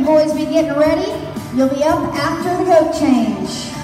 boys be getting ready. You'll be up after the coat change.